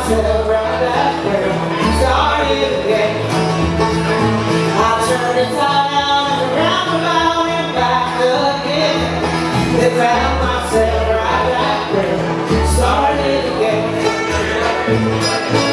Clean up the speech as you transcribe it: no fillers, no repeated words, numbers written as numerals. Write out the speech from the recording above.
myself right back there, started again. I turned it down and around and back again. Then found myself right back there, started again.